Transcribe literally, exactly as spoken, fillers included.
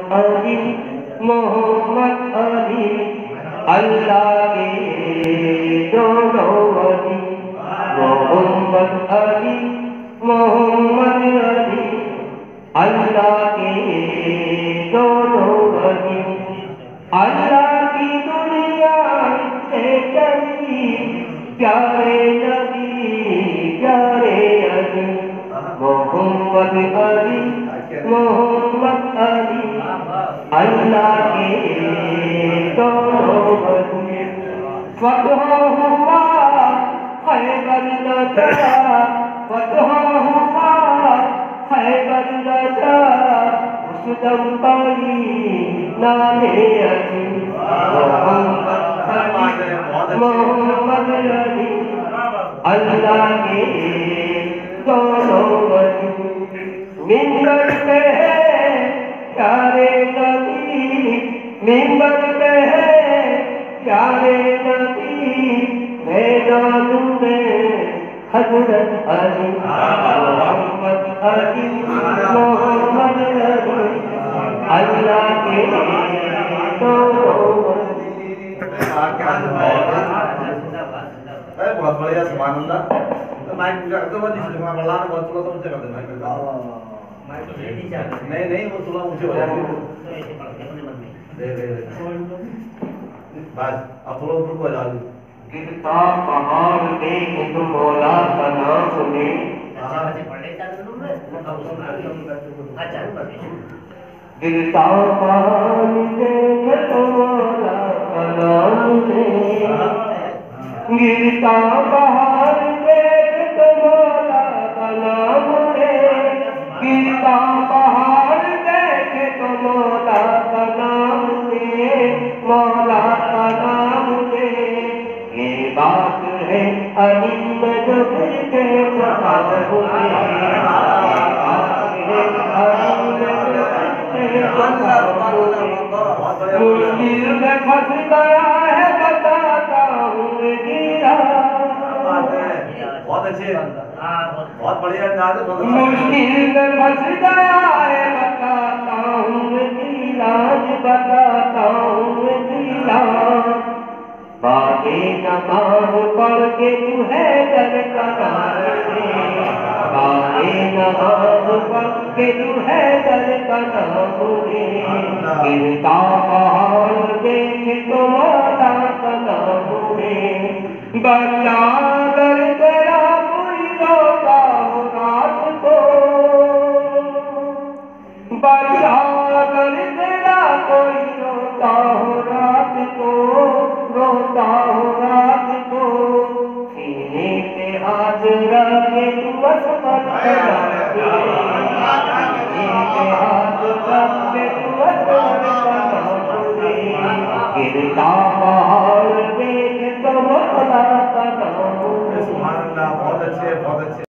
अली मोहम्मद अली अल्लाह के दोनों वली मोहम्मद अली मोहम्मद अली अल्लाह के दोनों वली अल्लाह की दुनिया से चली प्यारे नबी प्यारे अली मोहम्मद अली मोहम्मद अली अल्लाह के दोनों वली फतह हुआ खैबर नजा फतह हुआ खैबर नजा उस दम पाई नाले अली मोहम्मद अली अल्लाह के दोनों वली मिंबर पे है प्यारे नबी मिंबर पे है प्यारे नबी मैदान में हजरत अली मोहम्मद अली मोहम्मद अली अल्लाह के बहुत बढ़िया सुभान अल्लाह। तो माइक पूजा करते हो जिस जगह बल्ला ने बहुत थोड़ा सा ऊंचा कर देना नहीं नहीं वो थोड़ा ऊंचे हो जाएंगे दे दे बस अब थोड़ा ऊपर को आ जाओ। गिरता पहाड़ देख तो मौला का नाम सुने गिरता पहाड़ देख तो मौला का नाम सुने गिरता पहाड़ देख तो मौला का नाम ले गिरता पहाड़ देख तो मौला का नाम ले मौला का नाम ले ये बात है अली में जो फिर के प्रसाद हुए मुश्किल में फंस गया है बताता हूँ गिरा बहुत अच्छे बहुत बढ़िया अंदाज है। मुश्किल में फंस गया है बताता हूँ इलाज बताता हूँ इलाज बागे नमाज पढ़ के तू है दर का बागे नमाज पढ़ के तू है दर का गिरता पहाड़ देख तो मौला का नाम बच्चा अगर तेरा कोई रोता हो रात को बच्चा अगर तेरा कोई रोता हो रात को रोता हो रात को सीने पे हाथ रख के तू बस मत सीने पे हाथ रख के तू बस मत गिरता पहाड़